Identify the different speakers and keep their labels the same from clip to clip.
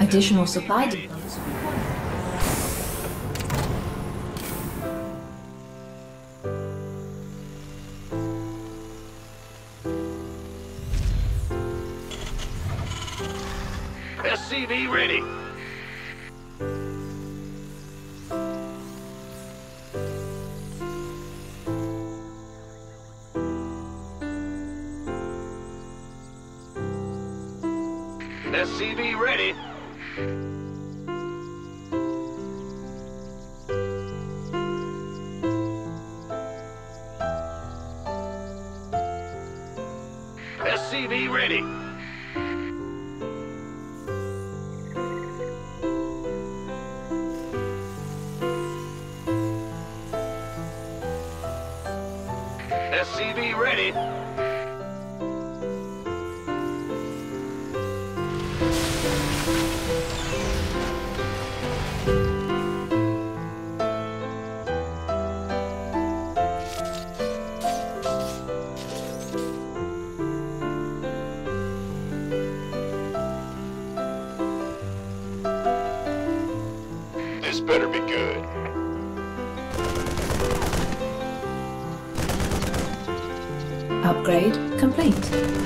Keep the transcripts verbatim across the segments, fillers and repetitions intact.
Speaker 1: Additional supply depots.
Speaker 2: S C V ready. S C V ready. S C V ready. S C V ready. This better be good.
Speaker 1: Upgrade complete.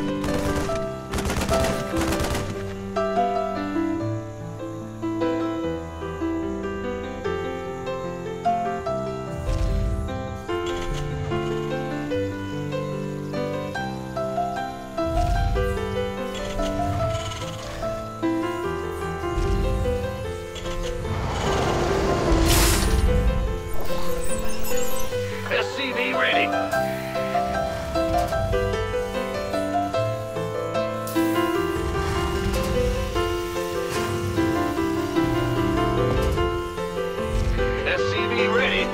Speaker 2: S C V ready. S C V ready.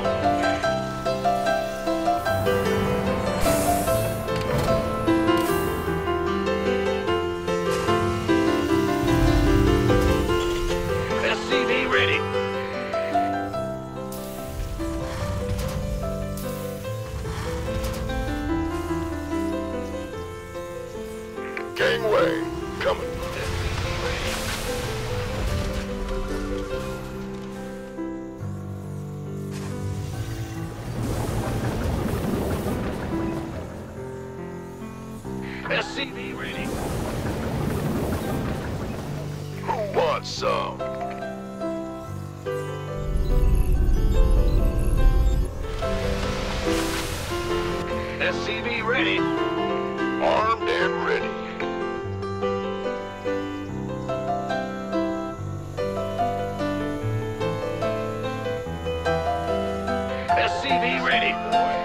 Speaker 2: S C V ready. Gangway coming. S C V ready. Who wants some? S C V ready. Armed and ready. S C V ready.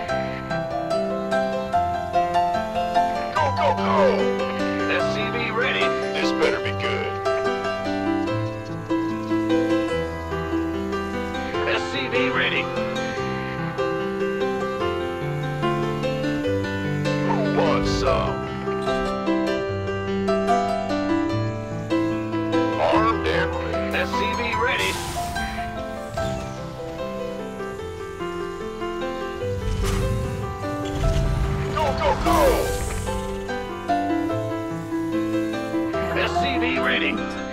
Speaker 2: Go, go, go! S C V ready. This better be good. S C V ready. Who wants some? Armed and ready. S C V ready. Go, go, go! S C V ready.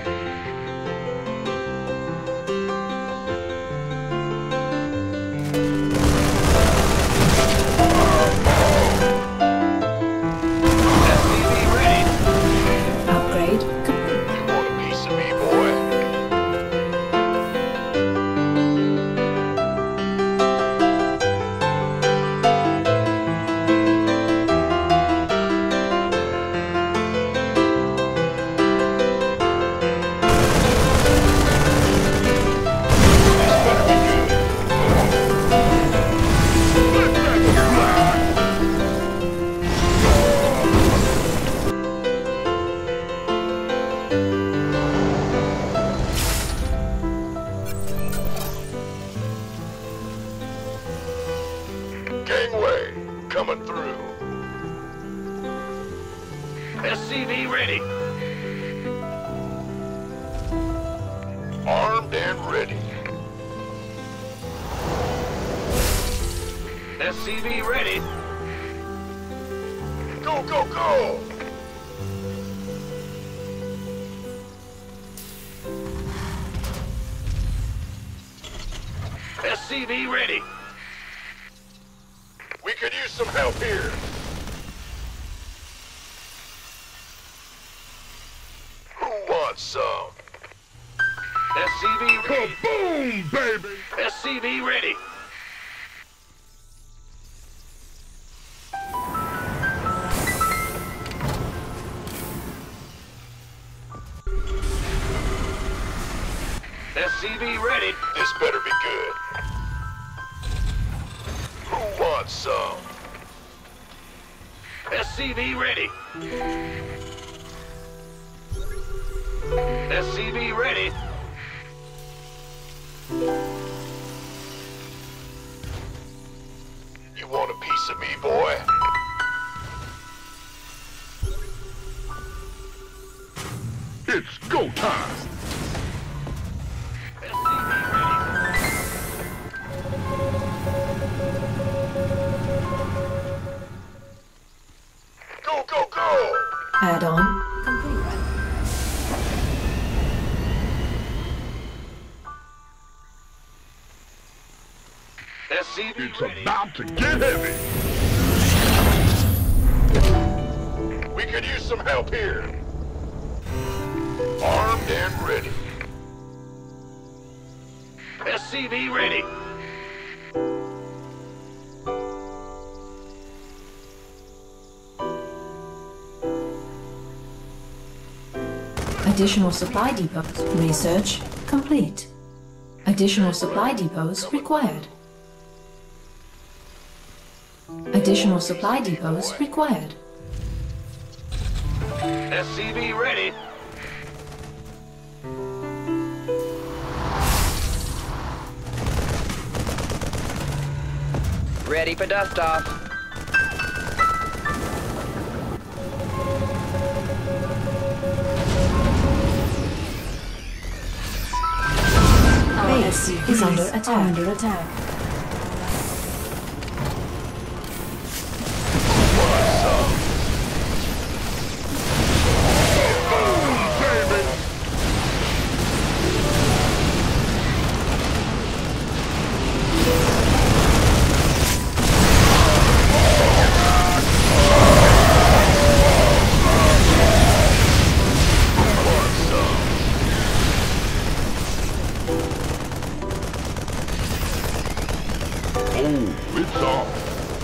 Speaker 2: S C V ready.
Speaker 1: Upgrade complete.
Speaker 2: You want a piece of me, boy? Gangway coming through. S C V ready. Armed and ready. S C V ready. Go, go, go! C V ready. We could use some help here. Who wants some? S C V ready.
Speaker 3: Kaboom, baby!
Speaker 2: S C V ready. S C V ready. This better be good. Who wants some? S C V ready. S C V ready. You want a piece of me, boy?
Speaker 3: It's go time!
Speaker 2: S C V ready. Go, go, go!
Speaker 1: Add-on complete.
Speaker 2: S C V
Speaker 3: It's
Speaker 2: ready.
Speaker 3: about to get heavy!
Speaker 2: We could use some help here. Armed and ready. S C V ready.
Speaker 1: Additional supply depots. Research complete. Additional supply depots required. Additional supply depots required.
Speaker 2: S C V ready.
Speaker 4: Ready for dust off.
Speaker 1: Base is under attack. Under attack.
Speaker 3: Oh, it's off!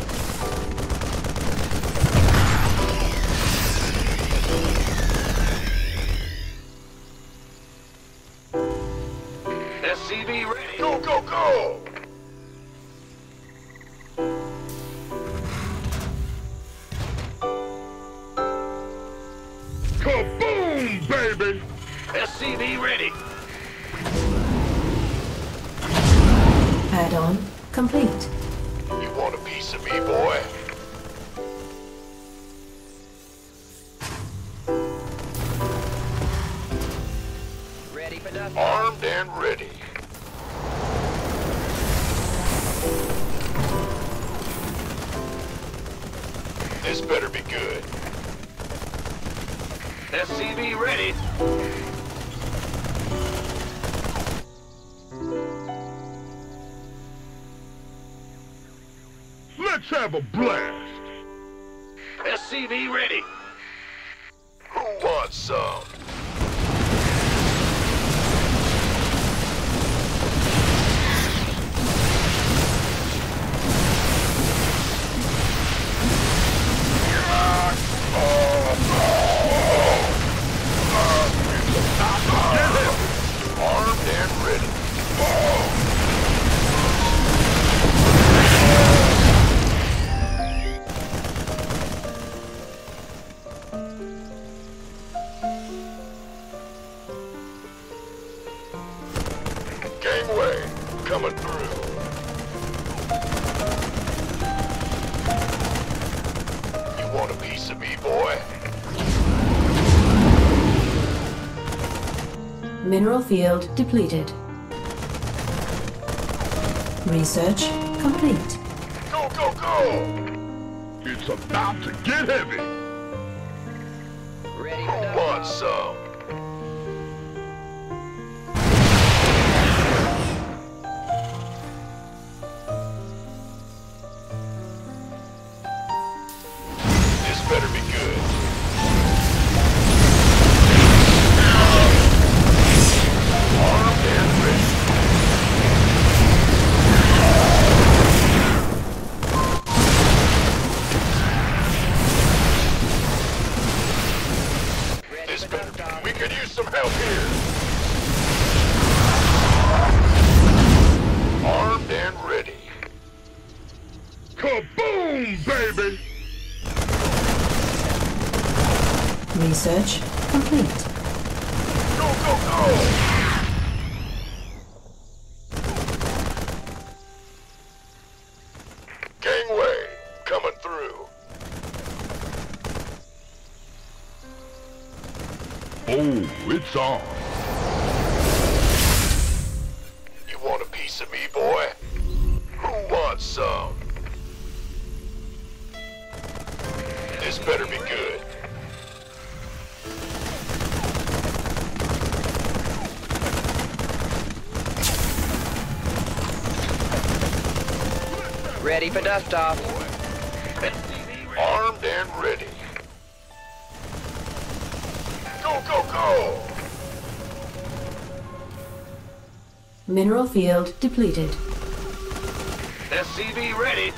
Speaker 2: S C V ready. Go, go, go!
Speaker 3: Kaboom, baby!
Speaker 2: S C V ready.
Speaker 1: Add-on complete.
Speaker 2: You want a piece of me, boy?
Speaker 4: Ready for dust.
Speaker 2: Armed and ready. This better be good. S C V ready.
Speaker 3: Let's have a blast!
Speaker 2: S C V ready. Who wants some? Armed and ready. Gangway coming through. You want a piece of me, boy?
Speaker 1: Mineral field depleted. Research complete.
Speaker 2: Go, go, go!
Speaker 3: It's about to get heavy!
Speaker 4: Ready for
Speaker 2: Who
Speaker 4: dust
Speaker 2: wants
Speaker 4: off.
Speaker 2: some?
Speaker 3: Kaboom, baby!
Speaker 1: Research complete.
Speaker 2: Go, go, go! Gangway, coming through.
Speaker 3: Oh, it's on.
Speaker 2: You want a piece of me, boy? Who wants some? This better be good.
Speaker 4: Ready for dust off.
Speaker 2: Armed and ready. Go, go, go!
Speaker 1: Mineral field depleted.
Speaker 2: S C V ready.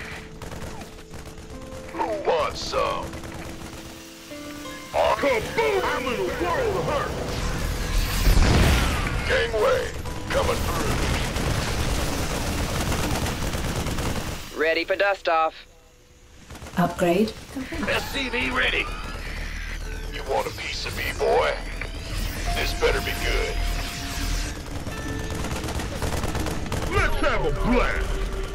Speaker 2: Who wants some? Armed.
Speaker 3: Kaboom! I'm in a world of hurt.
Speaker 2: Gangway, coming through.
Speaker 4: Ready for dust off.
Speaker 1: Upgrade.
Speaker 2: S C V ready. You want a piece of me, boy? This better be good.
Speaker 3: Let's have a blast.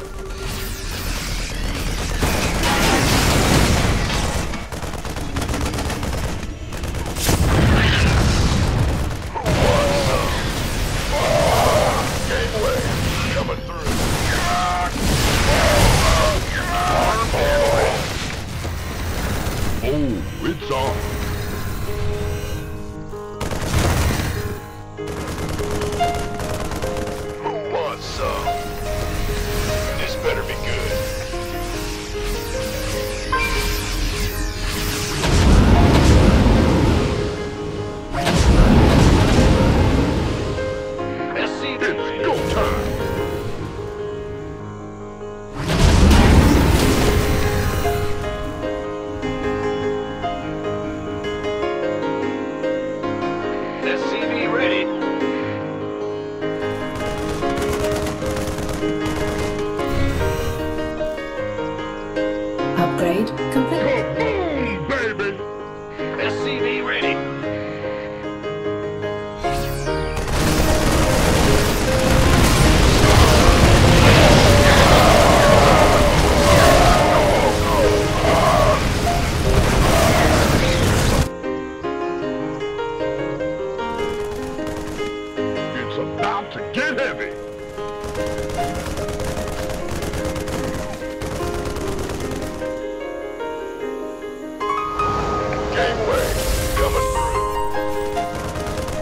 Speaker 2: Gangway, coming through. Armed and ready.
Speaker 3: Oh, it's on.
Speaker 2: Who wants some? This better be good. S C V
Speaker 3: It's go time.
Speaker 2: S C V ready.
Speaker 1: Upgrade complete.
Speaker 3: Kaboom, baby!
Speaker 2: S C V ready.
Speaker 3: It's about to get heavy.
Speaker 2: Gangway, coming through.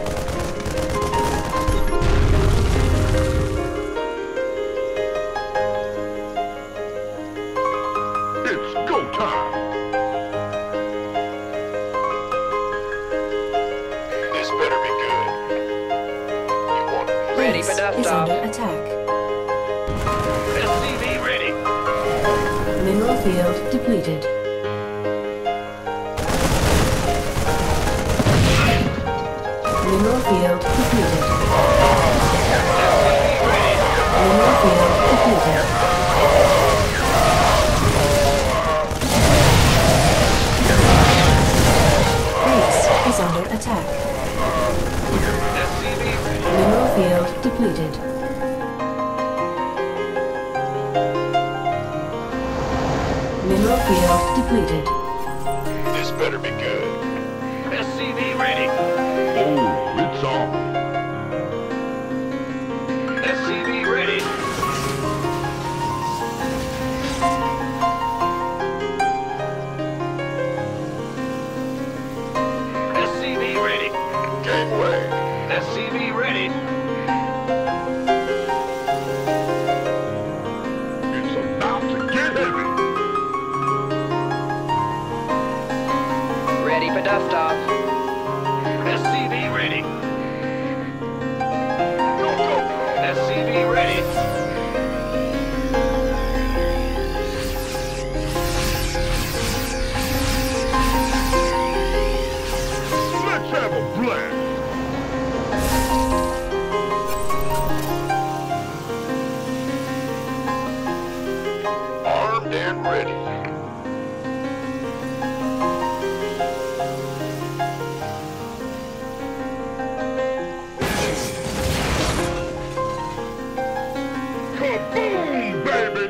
Speaker 3: It's go time.
Speaker 2: This better be good. You want a piece?
Speaker 4: Ready
Speaker 1: Base
Speaker 4: for dust
Speaker 1: is
Speaker 4: off.
Speaker 1: under attack.
Speaker 2: S C V ready.
Speaker 1: Mineral field depleted. Mineral field depleted. Mineral field depleted. Base is under attack.
Speaker 2: S C V ready.
Speaker 1: Mineral field depleted. Mineral field depleted.
Speaker 2: This better be good. S C V ready.
Speaker 3: Oh, it's on.
Speaker 2: S C V ready. S C V ready. Gangway. S C V ready.
Speaker 3: It's about to get heavy.
Speaker 4: Ready for dust off.
Speaker 2: S C V ready. Go, go. S C V ready.
Speaker 3: Let's have a blast.
Speaker 2: Armed Armed and ready.
Speaker 3: Kaboom, baby!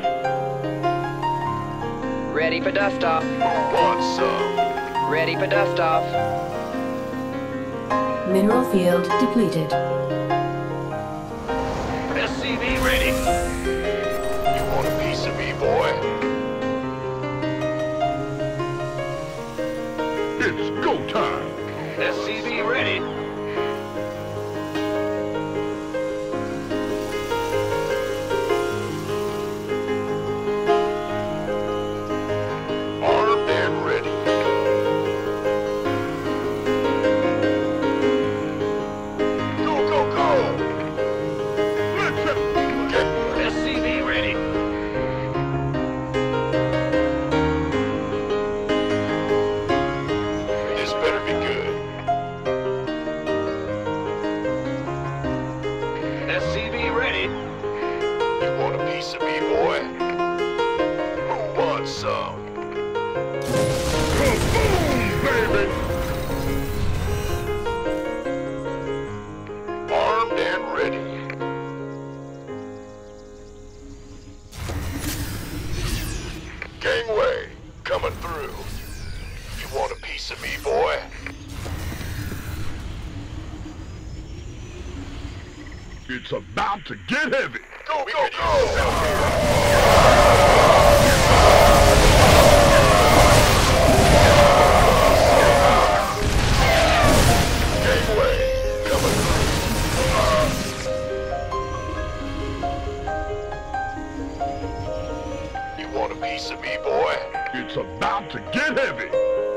Speaker 4: Ready for dust off.
Speaker 2: Want some?
Speaker 4: Ready for dust off.
Speaker 1: Mineral field depleted.
Speaker 2: S C V ready. You want a piece of me, boy?
Speaker 3: It's go time!
Speaker 2: S C V ready. Armed and ready. Go, go, go!
Speaker 3: Let's have...
Speaker 2: Get S C V ready. This better be good. S C V ready. You want a piece of me, boy? Who wants some?
Speaker 3: Kaboom, baby!
Speaker 2: Armed and ready. Gangway, coming through. You want a piece of me, boy?
Speaker 3: It's about to get heavy!
Speaker 2: Go, go, go! Gangway, coming through. You want a piece of me, boy?
Speaker 3: It's about to get heavy!